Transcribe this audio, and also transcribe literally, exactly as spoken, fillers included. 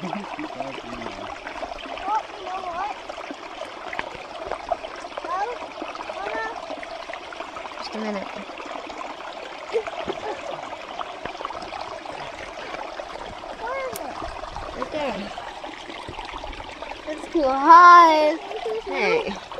you know what? Just a minute. Where is it? Right there. Let's go high. Hey.